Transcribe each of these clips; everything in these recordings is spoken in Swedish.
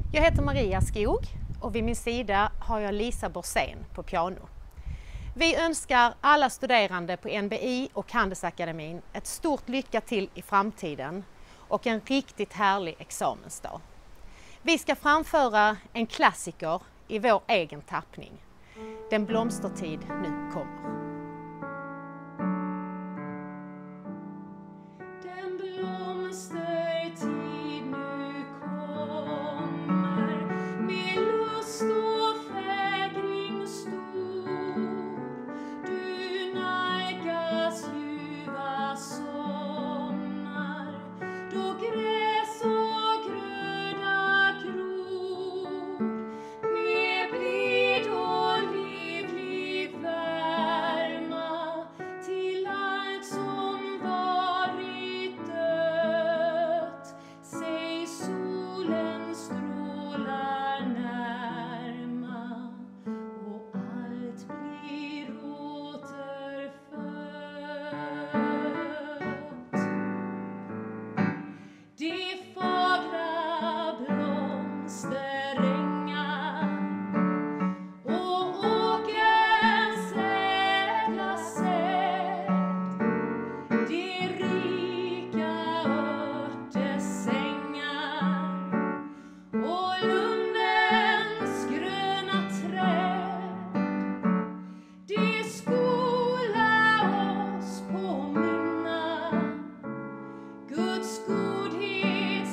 Jag heter Maria Skog och vid min sida har jag Lisa Borsén på piano. Vi önskar alla studerande på NBI och Handelsakademin ett stort lycka till i framtiden och en riktigt härlig examensdag. Vi ska framföra en klassiker i vår egen tappning. Den blomstertid nu kommer. Den blomstertid nu kommer, med lust och fägring stor. Du nalkas ljuva sommar, då gräs och gröda gror. Med blid och livlig värma till allt som varit dött. Säg solen strålar närma och allt blir återfött. De fagra blomsterängar och åkerns ädla säd, de rika örtesängar och lundens gröna träd, de skola oss påminna Guds godhets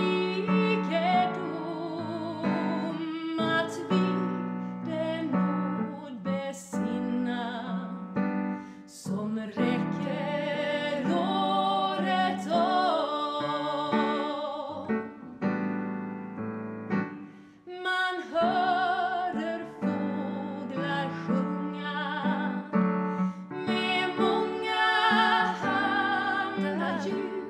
rikedom, att vi den nåd besinna som räcker året om. Man hörer fåglar sjunga med många handlar ljud.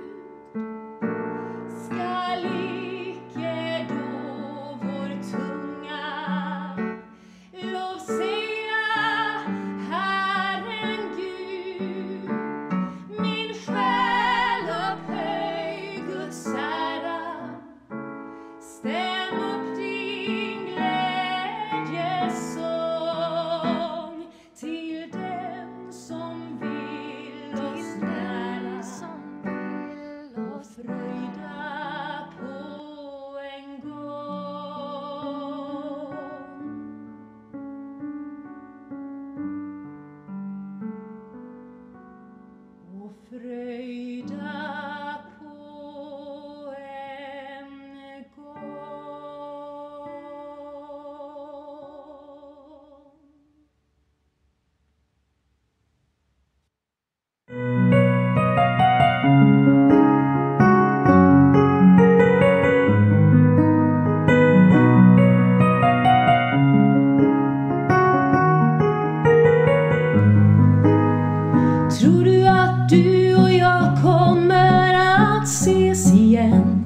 Skall icke då vår tunga lov säga Herren Gud? Min själ upphöj Guds ära, stäm upp din glädjesång till den som vill oss nära och fröjda på en gång. Och fröjda på en gång. Tror du att du och jag kommer att ses igen?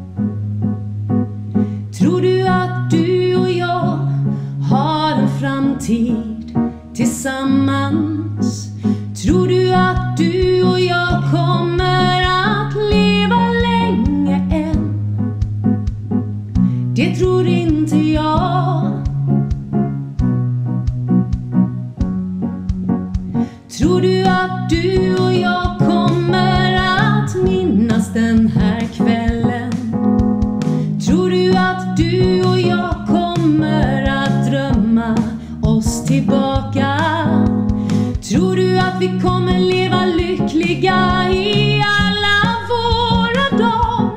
Tror du att du och jag har en framtid tillsammans? Tror du att du och jag kommer att leva länge än? Det tror inte jag. Tror du att du och jag kommer att minnas den här kvällen? Tror du att du och jag kommer att drömma oss tillbaka? Tror du att vi kommer leva lyckliga i alla våra dagar?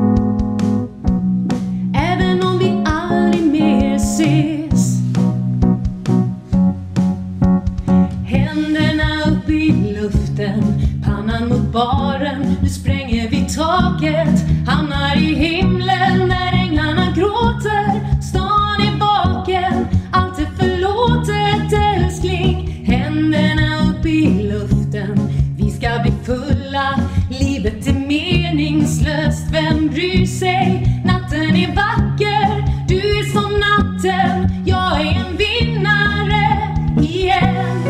Även om vi aldrig mer ses. Händerna upp i luften, pannan mot baren. Nu spränger vi taket, hamnar i himlen där änglarna gråter. Stan är vaken, allt är förlåtet älskling. Händerna upp i luften, vi ska bli fulla. Livet är meningslöst, vem bryr sig? Natten är vacker, du är som natten. Jag är en vinnare igen.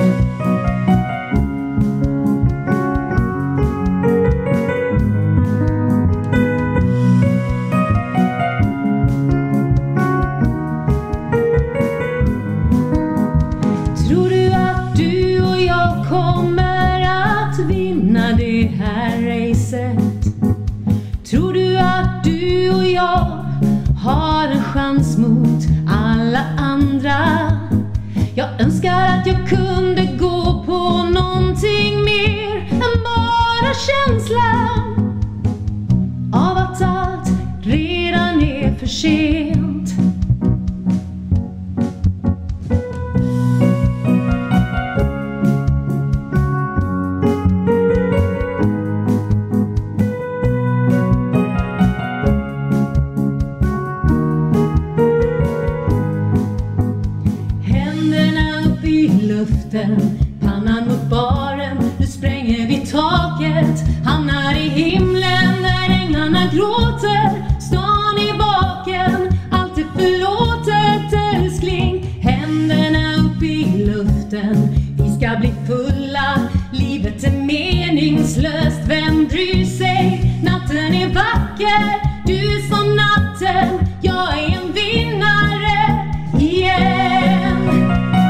har en chans mot alla andra. Jag önskar att jag kunde gå på någonting mer än bara känslan av att allt redan är för sent. Pannan mot baren, nu spränger vi taket. Hamnar i himlen när änglarna gråter. Stan är vaken, allt är förlåtet älskling. Händerna upp i luften, vi ska bli fulla. Livet är meningslöst, vem bryr sig? Natten är vacker, du är som natten. Jag är en vinnare igen.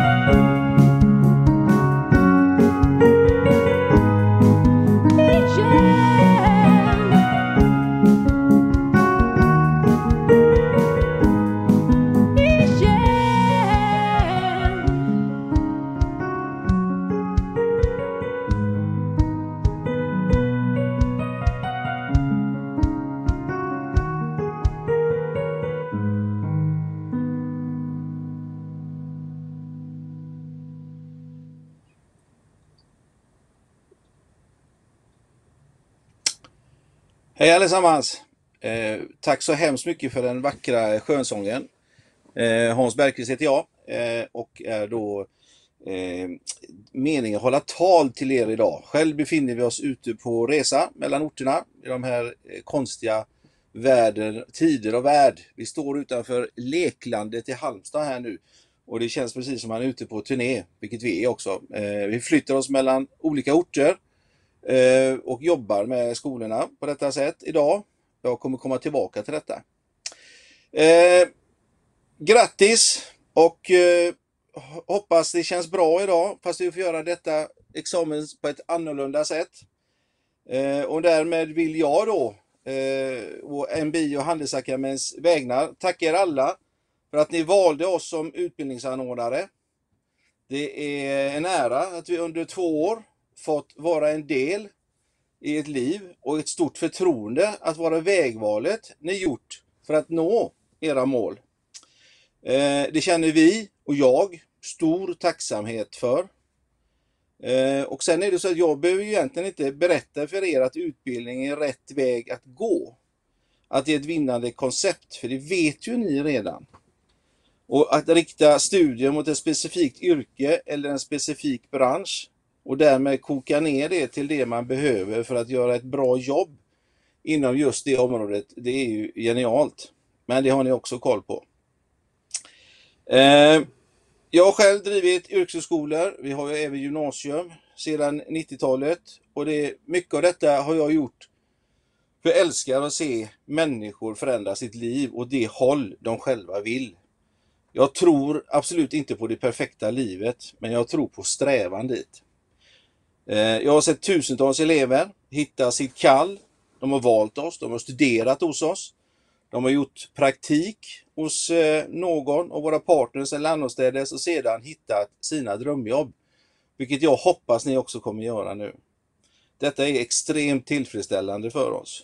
Hej allesammans! Tack så hemskt mycket för den vackra skönsången. Hans Bergqvist heter jag och är då meningen att hålla tal till er idag. Själv befinner vi oss ute på resa mellan orterna i de här konstiga tider och värld. Vi står utanför Leklandet i Halmstad här nu och det känns precis som man är ute på turné, vilket vi är också. Vi flyttar oss mellan olika orter och jobbar med skolorna på detta sätt idag. Jag kommer komma tillbaka till detta. Grattis och hoppas det känns bra idag, fast vi får göra detta examen på ett annorlunda sätt. Och därmed vill jag då och MBI och Handelsakademins vägnar tacka er alla för att ni valde oss som utbildningsanordnare. Det är en ära att vi under 2 år fått vara en del i ett liv och ett stort förtroende att vara vägvalet ni gjort för att nå era mål. Det känner vi och jag stor tacksamhet för. Och sen är det så att jag behöver ju egentligen inte berätta för er att utbildning är rätt väg att gå. Att det är ett vinnande koncept, för det vet ju ni redan. Och att rikta studier mot ett specifikt yrke eller en specifik bransch och därmed koka ner det till det man behöver för att göra ett bra jobb inom just det området, det är ju genialt. Men det har ni också koll på. Jag har själv drivit yrkeshögskolor, vi har ju även gymnasium sedan 90-talet och mycket av detta har jag gjort för jag älskar att se människor förändra sitt liv och det håll de själva vill. Jag tror absolut inte på det perfekta livet, men jag tror på strävan dit. Jag har sett tusentals elever hitta sitt kall. De har valt oss, de har studerat hos oss. De har gjort praktik hos någon av våra partners eller annorstädes och sedan hittat sina drömjobb. Vilket jag hoppas ni också kommer göra nu. Detta är extremt tillfredsställande för oss.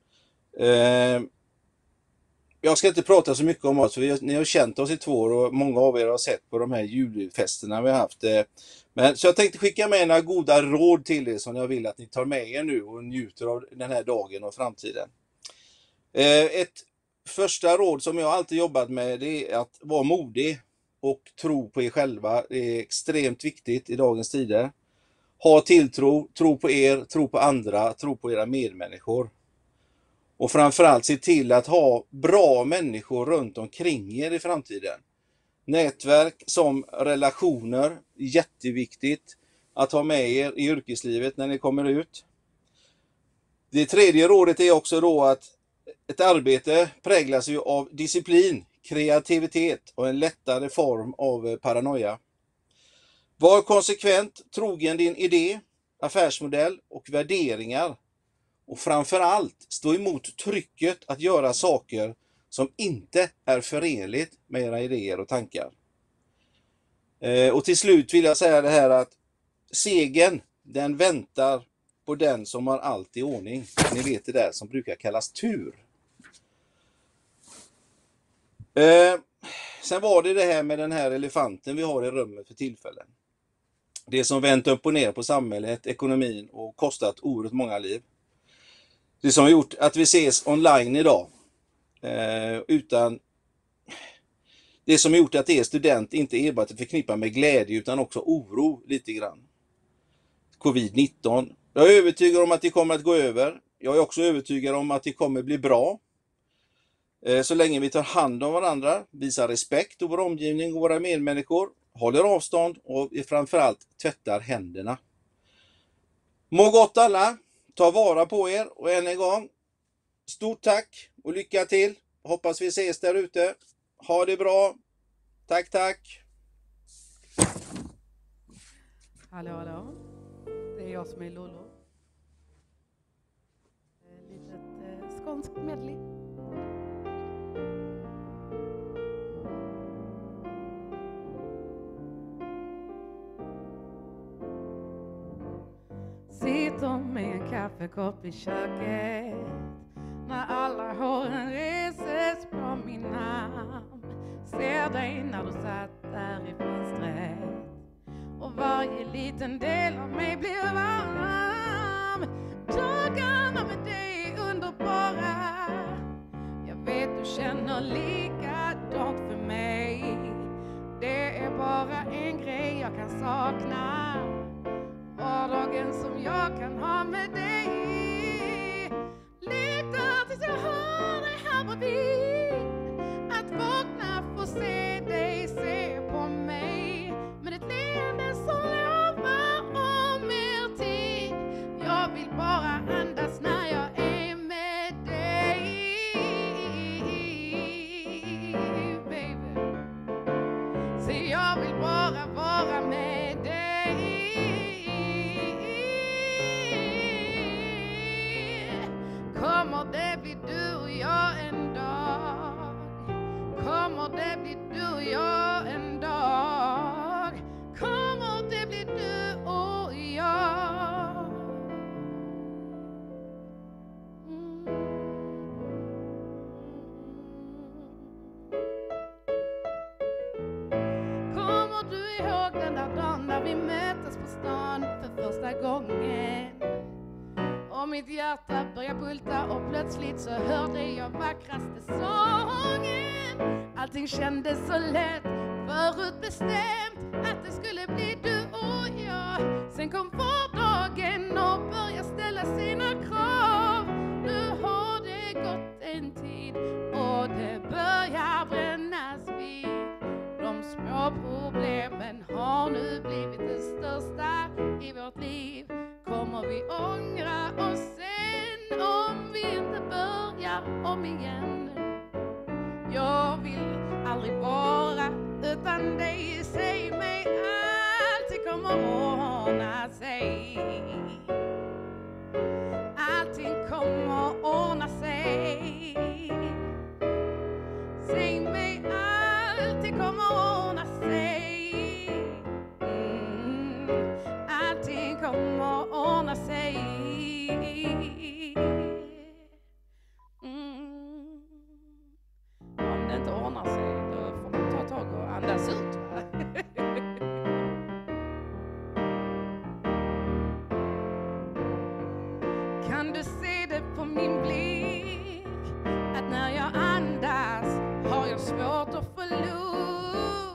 Jag ska inte prata så mycket om oss, för ni har känt oss i 2 år och många av er har sett på de här julfesterna vi har haft. Så jag tänkte skicka med några goda råd till er som jag vill att ni tar med er nu och njuter av den här dagen och framtiden. Ett första råd som jag alltid jobbat med, det är att vara modig och tro på er själva. Det är extremt viktigt i dagens tider. Ha tilltro, tro på er, tro på andra, tro på era medmänniskor. Och framförallt se till att ha bra människor runt omkring er i framtiden. Nätverk som relationer, jätteviktigt att ha med er i yrkeslivet när ni kommer ut. Det tredje rådet är också då att ett arbete präglas ju av disciplin, kreativitet och en lättare form av paranoia. Var konsekvent, trogen din idé, affärsmodell och värderingar. Och framförallt stå emot trycket att göra saker som inte är förenligt med era idéer och tankar. Och till slut vill jag säga det här att segern, den väntar på den som har allt i ordning. Ni vet det där som brukar kallas tur. Sen var det här med den här elefanten vi har i rummet för tillfällen. Det som vänt upp och ner på samhället, ekonomin och kostat oerhört många liv. Det som har gjort att vi ses online idag. Det som har gjort att er student inte enbart är förknippad med glädje utan också oro lite grann. Covid-19. Jag är övertygad om att det kommer att gå över. Jag är också övertygad om att det kommer bli bra. Så länge vi tar hand om varandra, visar respekt och vår omgivning och våra medmänniskor, håller avstånd och framförallt tvättar händerna. Må gott alla, ta vara på er och än en gång, stort tack och lycka till. Hoppas vi ses där ute. Ha det bra. Tack, tack. Hallå. Det är jag som är Lollo. Litet skånskt medley. Sitter med en kaffekopp i köket när alla håren reses på min arm. Ser dig när du satt där i fönstret och varje liten del av mig blir varm. Dagarna med dig är underbara. Jag vet du känner likadant för mig. Det är bara en grej jag kan sakna. Vardagen som jag kan ha med dig. Längtar tills jag har dig här bredvid. Att vakna, få se dig, se på mig. Med ett leende som lovar om mer tid. Jag vill bara andas när jag är med dig, baby. Så jag vill bara vara med dig. Kommer det bli du och jag en dag? Kommer det bli du och jag en dag? Kommer det bli du och jag? Kommer du ihåg den där dagen när vi möttes på stan för första gången? Och mitt hjärta började bulta och plötsligt så hörde jag vackraste sången. Allting kändes så lätt, förutbestämt att det skulle bli du och jag. Sen kom vardagen och började ställa sina krav. Nu har det gått en tid och det börjar brännas vid. De små problemen har nu blivit det största i vårt liv. Kommer vi ångra oss sen om vi inte börjar om igen? Jag vill aldrig vara utan dig. Säg mig allting kommer ordna sig. Allting kommer ordna sig. Säg mig allting kommer ordna sig. Allting kommer ordna sig. Om det inte ordnar sig, då får man ta tag och andas ut, va? Kan du se det på min blick? Att när jag andas har jag svårt att få luft.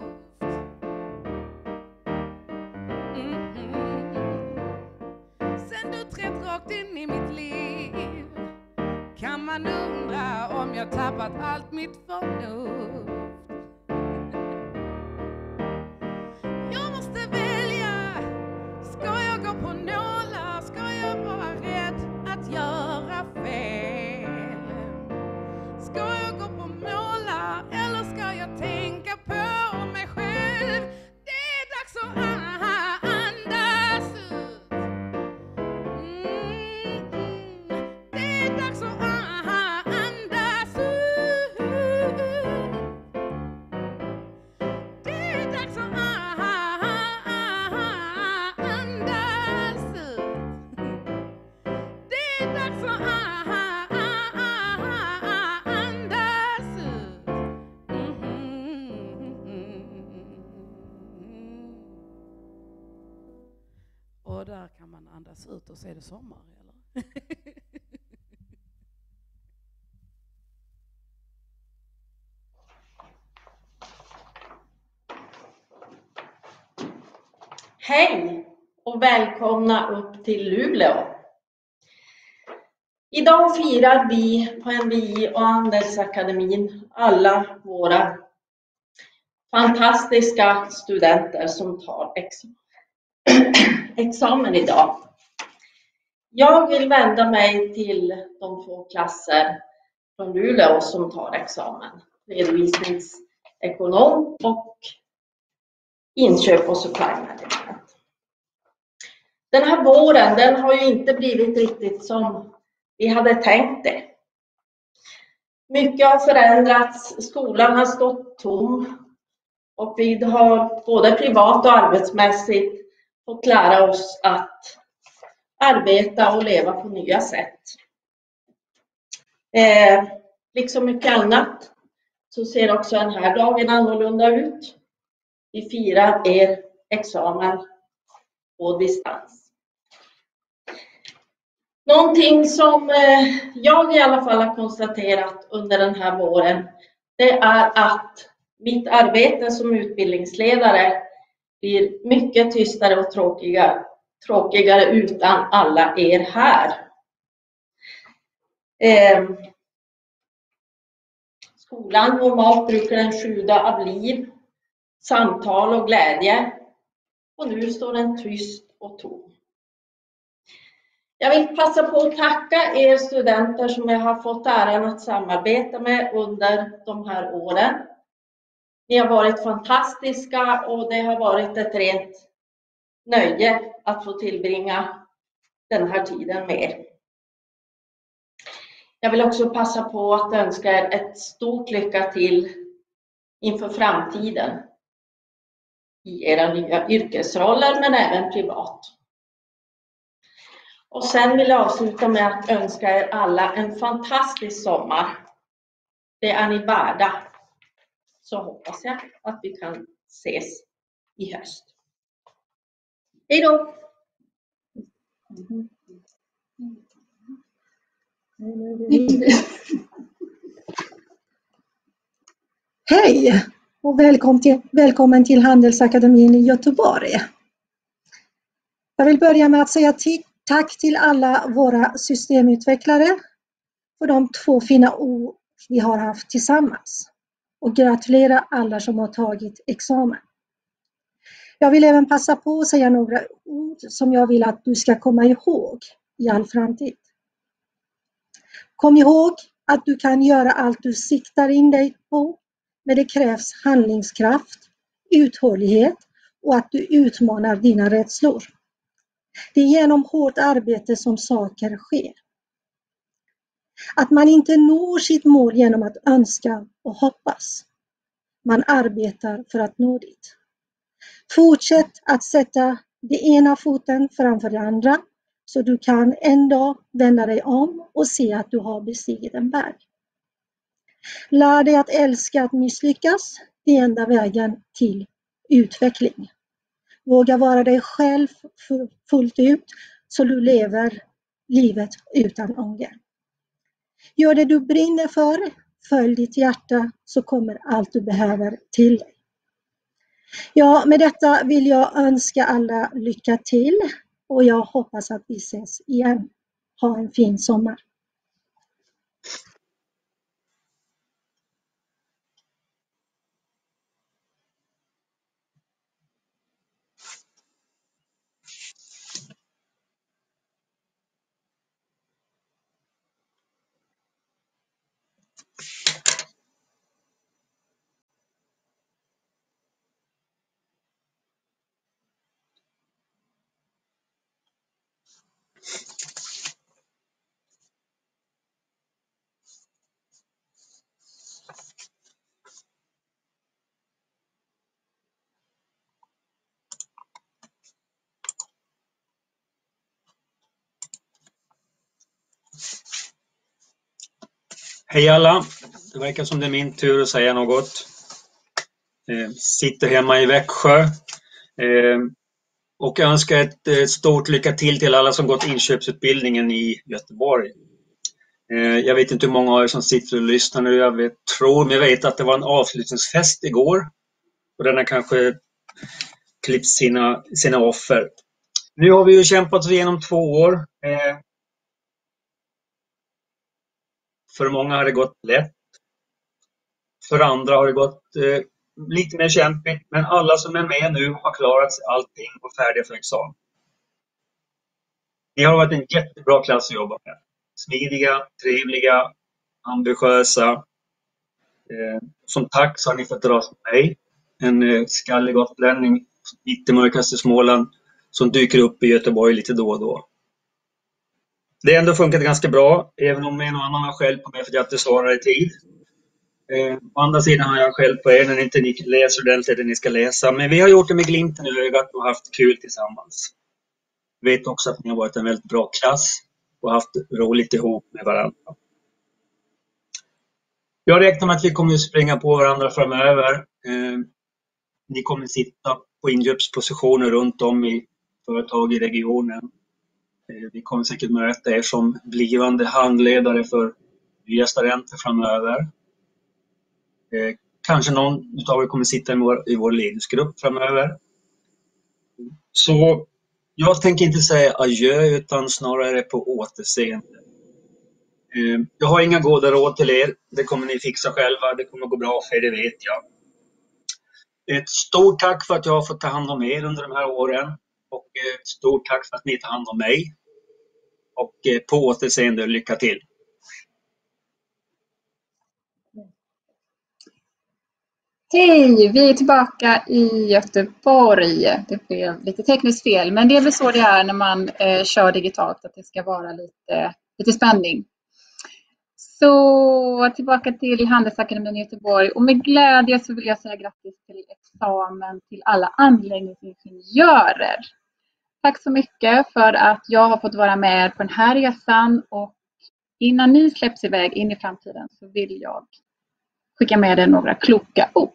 Sen du trätt rakt in i mitt liv kan man undra om jag tappat allt mitt förnuft. Jag måste välja. Ska jag gå på nålar? Ska jag vara rädd att göra fel? Ska jag gå på nålar eller ska jag tänka på mig själv? Det är dags att andas ut. Det är dags att andas ut. andas ut och så är det sommar, eller? Hej och välkomna upp till Luleå. Idag firar vi på NBI och Handelsakademin alla våra fantastiska studenter som tar examen idag. Jag vill vända mig till de 2 klasser från Luleå som tar examen. Redovisningsekonom och inköp och supply management. Den här våren, den har ju inte blivit riktigt som vi hade tänkt det. Mycket har förändrats, skolan har stått tom och vi har både privat och arbetsmässigt fått lära oss att arbeta och leva på nya sätt. Liksom mycket annat så ser också den här dagen annorlunda ut. Vi firar er examen på distans. Någonting som jag i alla fall har konstaterat under den här våren, det är att mitt arbete som utbildningsledare blir mycket tystare och tråkigare utan alla er här. Skolan normalt brukar den sjuda av liv, samtal och glädje. Och nu står den tyst och tom. Jag vill passa på att tacka er studenter som jag har fått äran att samarbeta med under de här åren. Ni har varit fantastiska och det har varit ett rent nöje att få tillbringa den här tiden med er. Jag vill också passa på att önska er ett stort lycka till inför framtiden i era nya yrkesroller men även privat. Och sen vill jag avsluta med att önska er alla en fantastisk sommar. Det är ni värda. Så hoppas jag att vi kan ses i höst. Hej då! Hej och välkommen till Handelsakademin i Göteborg. Jag vill börja med att säga tack till alla våra systemutvecklare för de 2 fina år vi har haft tillsammans. Och gratulera alla som har tagit examen. Jag vill även passa på att säga några ord som jag vill att du ska komma ihåg i all framtid. Kom ihåg att du kan göra allt du siktar in dig på, men det krävs handlingskraft, uthållighet och att du utmanar dina rädslor. Det är genom hårt arbete som saker sker. Att man inte når sitt mål genom att önska och hoppas. Man arbetar för att nå dit. Fortsätt att sätta det ena foten framför det andra så du kan en dag vända dig om och se att du har bestigit en berg. Lär dig att älska att misslyckas, det är enda vägen till utveckling. Våga vara dig själv fullt ut så du lever livet utan ånger. Gör det du brinner för, följ ditt hjärta så kommer allt du behöver till dig. Ja, med detta vill jag önska alla lycka till och jag hoppas att vi ses igen. Ha en fin sommar. Hej alla, det verkar som det är min tur att säga något. Sitter hemma i Växjö. Och jag önskar ett stort lycka till alla som gått inköpsutbildningen i Göteborg. Jag vet inte hur många av er som sitter och lyssnar nu. Jag vet att det var en avslutningsfest igår. Och den har kanske klippt sina offer. Nu har vi ju kämpat oss igenom 2 år. För många har det gått lätt. För andra har det gått lite mer kämpigt. Men alla som är med nu har klarat allting och färdiga för examen. Ni har varit en jättebra klass att jobba med. Smidiga, trevliga, ambitiösa. Som tack så har ni fått dras med mig. En skallig gotlänning mitt i mörkaste Småland som dyker upp i Göteborg lite då och då. Det har ändå funkat ganska bra, även om en och annan har skällt på mig för att jag inte svarar i tid. Å andra sidan har jag skällt på er när ni inte läser ordentligt det ni ska läsa. Men vi har gjort det med glimten i ögat och haft kul tillsammans. Jag vet också att ni har varit en väldigt bra klass och haft roligt ihop med varandra. Jag räknar med att vi kommer att springa på varandra framöver. Ni kommer att sitta på inköpspositioner runt om i företag i regionen. Vi kommer säkert möta er som blivande handledare för nya studenter framöver. Kanske någon av er kommer att sitta i vår ledningsgrupp framöver. Så jag tänker inte säga adjö utan snarare på återseende. Jag har inga goda råd till er. Det kommer ni fixa själva. Det kommer gå bra för er, det vet jag. Ett stort tack för att jag har fått ta hand om er under de här åren. Och ett stort tack för att ni tar hand om mig. Och på återseende och lycka till. Hej, vi är tillbaka i Göteborg. Det blev lite tekniskt fel, men det är väl så det är när man kör digitalt, att det ska vara lite spänning. Så tillbaka till Handelsakademin i Göteborg, och med glädje så vill jag säga grattis till examen till alla anläggningsingenjörer. Tack så mycket för att jag har fått vara med på den här resan, och innan ni släpps iväg in i framtiden så vill jag skicka med er några kloka ord.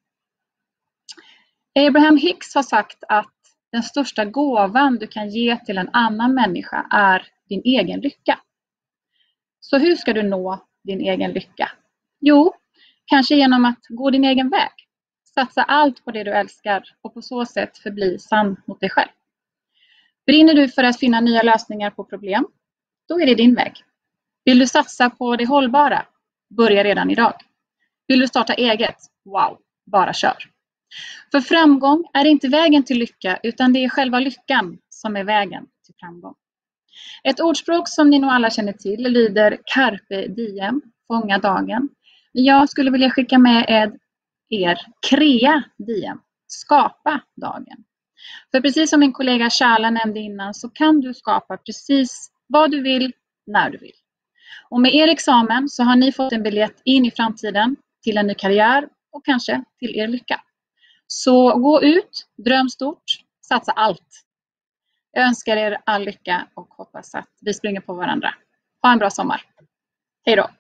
Abraham Hicks har sagt att den största gåvan du kan ge till en annan människa är din egen lycka. Så hur ska du nå din egen lycka? Jo, kanske genom att gå din egen väg. Satsa allt på det du älskar och på så sätt förbli sann mot dig själv. Brinner du för att finna nya lösningar på problem? Då är det din väg. Vill du satsa på det hållbara? Börja redan idag. Vill du starta eget? Wow, bara kör. För framgång är inte vägen till lycka, utan det är själva lyckan som är vägen till framgång. Ett ordspråk som ni nog alla känner till lyder carpe diem, fånga dagen. Jag skulle vilja skicka med er crea diem, skapa dagen. För precis som min kollega Charla nämnde innan så kan du skapa precis vad du vill, när du vill. Och med er examen så har ni fått en biljett in i framtiden, till en ny karriär och kanske till er lycka. Så gå ut, dröm stort, satsa allt. Jag önskar er all lycka och hoppas att vi springer på varandra. Ha en bra sommar. Hej då!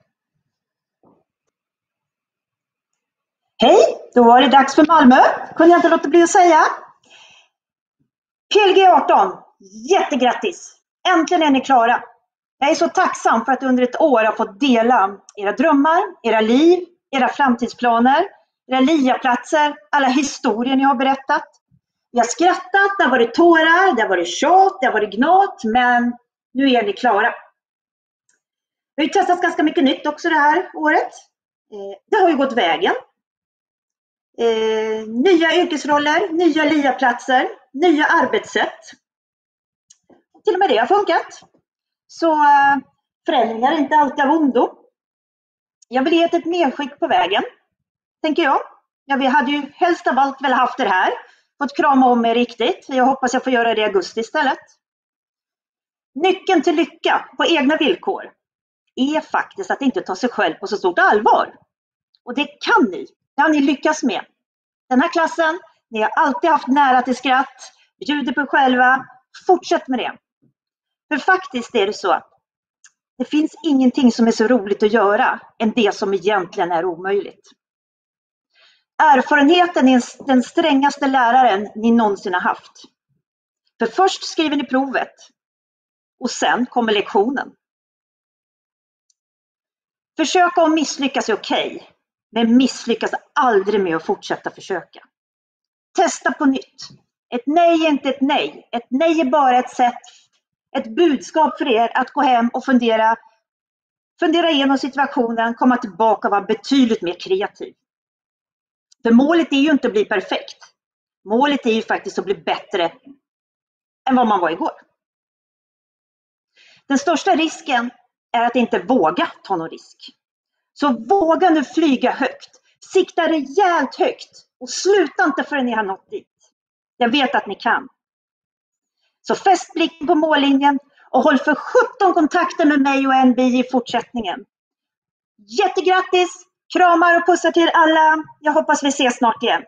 Hej, då var det dags för Malmö. Kunde jag inte låta bli att säga. PLG 18, jättegrattis! Äntligen är ni klara. Jag är så tacksam för att under ett år ha fått dela era drömmar, era liv, era framtidsplaner, era liaplatser, alla historier ni har berättat. Vi har skrattat, det har varit tårar, det har varit tjat, det har varit gnat, men nu är ni klara. Vi har ju testat ganska mycket nytt också det här året. Det har ju gått vägen. Nya yrkesroller, nya liaplatser, nya arbetssätt. Till och med det har funkat. Så förändringar är inte alltid av ondo. Jag vill ge ett medskick på vägen, tänker jag. Ja, vi hade ju helst av allt väl haft det här. Fått krama om er riktigt. Jag hoppas jag får göra det i augusti istället. Nyckeln till lycka på egna villkor är faktiskt att inte ta sig själv på så stort allvar. Och det kan ni. Det har ni lyckats med. Den här klassen, ni har alltid haft nära till skratt. Bjuder på er själva. Fortsätt med det. För faktiskt är det så att det finns ingenting som är så roligt att göra än det som egentligen är omöjligt. Erfarenheten är den strängaste läraren ni någonsin har haft. För först skriver ni provet och sen kommer lektionen. Försöka och misslyckas är okej, men misslyckas aldrig med att fortsätta försöka. Testa på nytt. Ett nej är inte ett nej. Ett nej är bara ett sätt, ett budskap för er att gå hem och fundera igenom situationen, komma tillbaka och vara betydligt mer kreativ. För målet är ju inte att bli perfekt. Målet är ju faktiskt att bli bättre än vad man var igår. Den största risken är att inte våga ta någon risk. Så våga nu flyga högt. Sikta rejält högt och sluta inte förrän ni har nått dit. Jag vet att ni kan. Så fäst blicken på mållinjen och håll för 17 kontakter med mig och NBI i fortsättningen. Jättegrattis! Kramar och pussar till alla. Jag hoppas vi ses snart igen.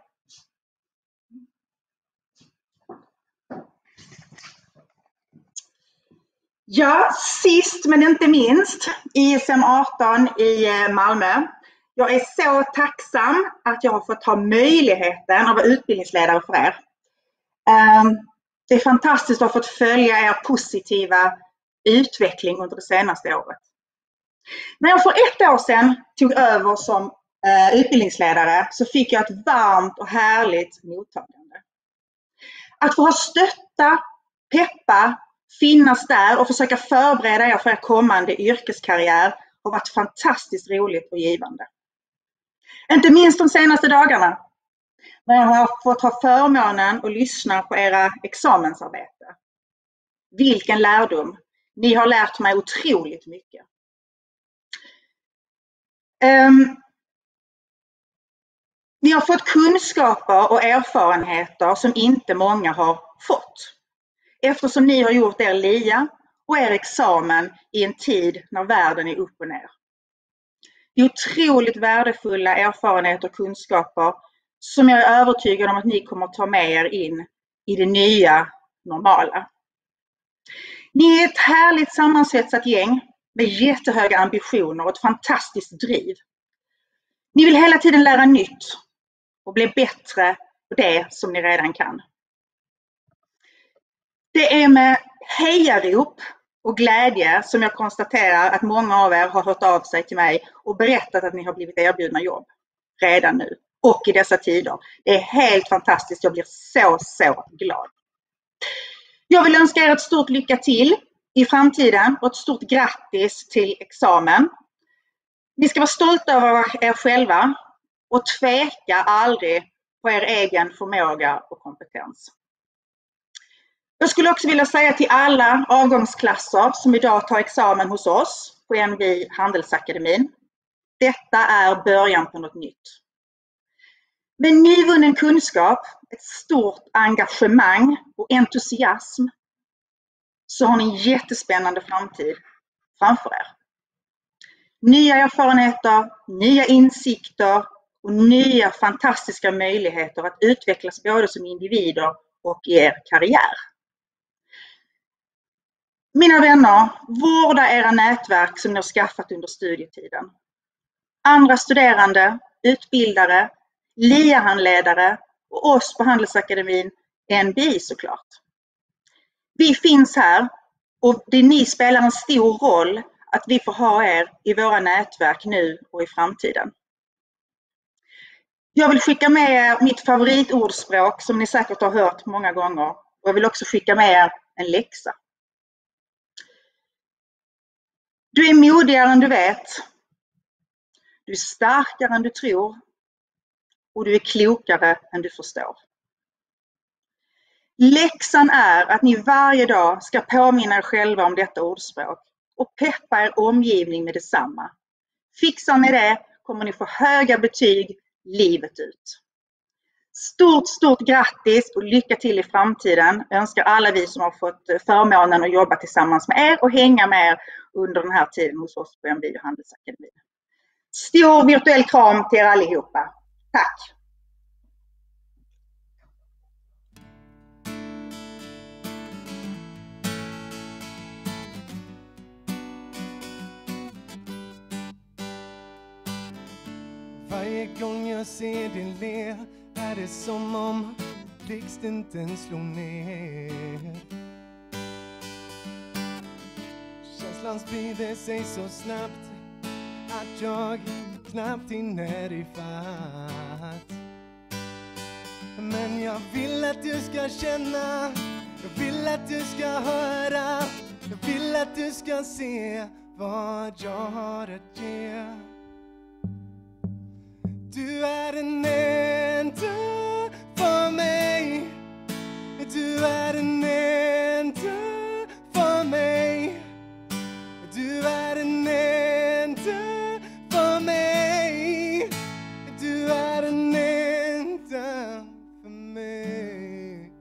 Ja, sist men inte minst, ISM 18 i Malmö. Jag är så tacksam att jag har fått ha möjligheten att vara utbildningsledare för er. Det är fantastiskt att ha fått följa er positiva utveckling under det senaste året. När jag för 1 år sedan tog över som utbildningsledare så fick jag ett varmt och härligt mottagande. Att få ha stötta, peppa, finnas där och försöka förbereda er för er kommande yrkeskarriär har varit fantastiskt roligt och givande. Inte minst de senaste dagarna när jag har fått ha förmånen att lyssna på era examensarbete. Vilken lärdom! Ni har lärt mig otroligt mycket. Ni har fått kunskaper och erfarenheter som inte många har fått. Eftersom ni har gjort er LIA och er examen i en tid när världen är upp och ner. Det är otroligt värdefulla erfarenheter och kunskaper som jag är övertygad om att ni kommer att ta med er in i det nya normala. Ni är ett härligt sammansvetsat gäng med jättehöga ambitioner och ett fantastiskt driv. Ni vill hela tiden lära nytt och bli bättre på det som ni redan kan. Det är med hejarop och glädje som jag konstaterar att många av er har hört av sig till mig och berättat att ni har blivit erbjudna jobb redan nu och i dessa tider. Det är helt fantastiskt. Jag blir så glad. Jag vill önska er ett stort lycka till i framtiden och ett stort grattis till examen. Ni ska vara stolta över er själva och tveka aldrig på er egen förmåga och kompetens. Jag skulle också vilja säga till alla avgångsklasser som idag tar examen hos oss på NBI Handelsakademin. Detta är början på något nytt. Med nyvunnen kunskap, ett stort engagemang och entusiasm så har ni en jättespännande framtid framför er. Nya erfarenheter, nya insikter och nya fantastiska möjligheter att utvecklas både som individer och i er karriär. Mina vänner, vårda era nätverk som ni har skaffat under studietiden. Andra studerande, utbildare, LIA-handledare och oss på Handelsakademin NBI såklart. Vi finns här och ni spelar en stor roll att vi får ha er i våra nätverk nu och i framtiden. Jag vill skicka med er mitt favoritordspråk som ni säkert har hört många gånger. Och jag vill också skicka med er en läxa. Du är modigare än du vet. Du är starkare än du tror. Och du är klokare än du förstår. Läxan är att ni varje dag ska påminna er själva om detta ordspråk och peppa er omgivning med detsamma. Fixar ni det kommer ni få höga betyg livet ut. Stort grattis och lycka till i framtiden. Jag önskar alla vi som har fått förmånen att jobba tillsammans med er och hänga med er under den här tiden hos oss på NBI Handelsakademin. Stor virtuell kram till er allihopa. Tack! Varje gång jag ser din le är det som om blixten slår ner. Känslan sprider sig så snabbt att jag knappt hinner ifatt. Men jag vill att du ska känna, jag vill att du ska höra, jag vill att du ska se vad jag har att ge. Du är den enda för mig. Du är den enda för mig. Du är den enda för mig. Du är den enda för mig.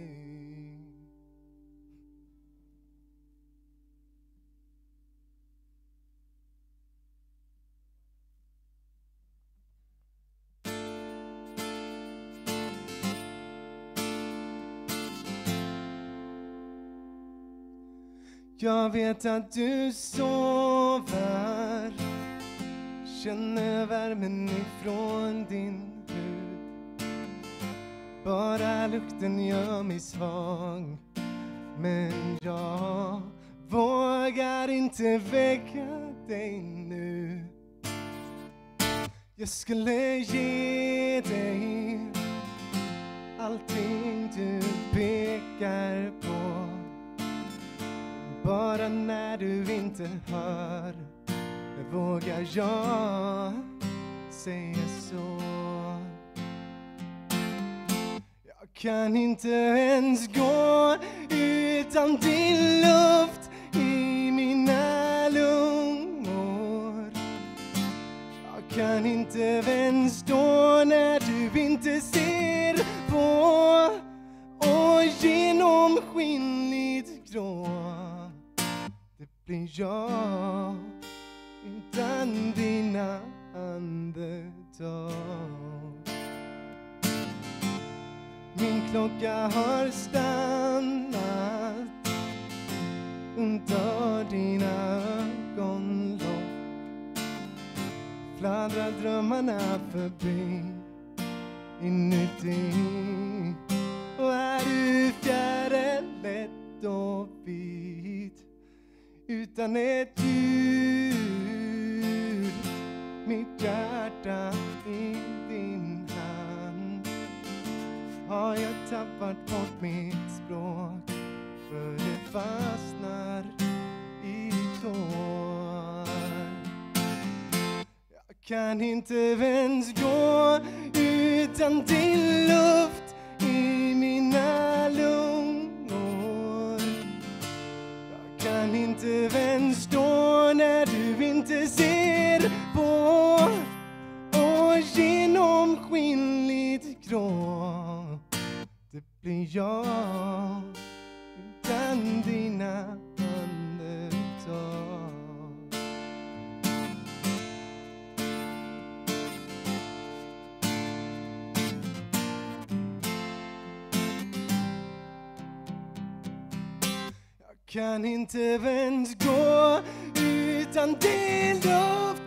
Jag vet att du sover, känner värmen ifrån din hud. Bara lukten gör mig svag, men jag vågar inte väcka dig nu. Jag skulle ge dig allting du pekar på. Bara när du inte hör vågar jag säga så. Jag kan inte ens gå utan din luft i mina lungor. Jag kan inte ens stå när du inte ser på. Och genomskinligt grå det blir jag utan dina andetag. Min klocka har stannat under dina ögonlock. Fladdrar drömmarna förbi inuti. Och är du fjäril lätt och vit utan ett ljud, mitt hjärta i din hand. Har jag tappat bort mitt språk, för det fastnar i tår. Jag kan inte ens gå utan din luft i mina lungor. Jag kan inte ens stå när du inte ser på. Och genomskinligt grå det blir jag utan dina andetag. Kan inte ens gå utan din luft